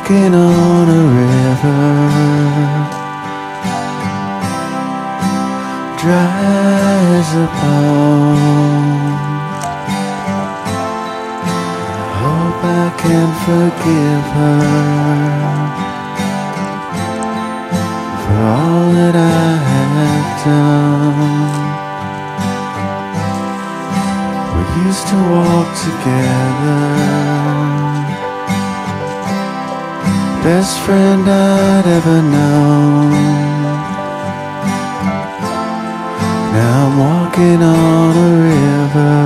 walking on a river, dry as a bone. I hope I can forgive her for all that I have done. We used to walk together, best friend I'd ever known. Now I'm walking on a river,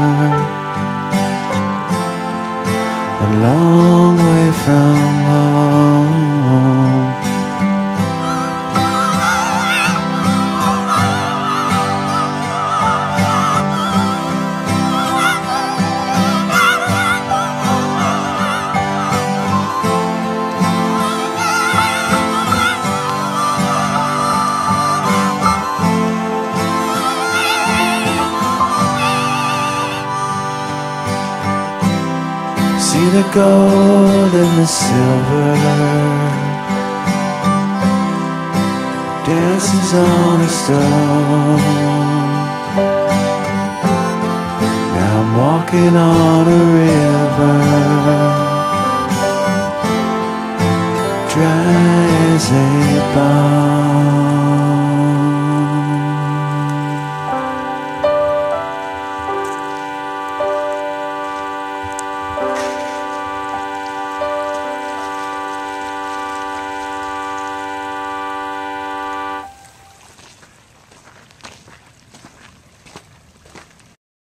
a long way from home. See the gold and the silver dances on a stone. Now I'm walking on a river, dry as a bone.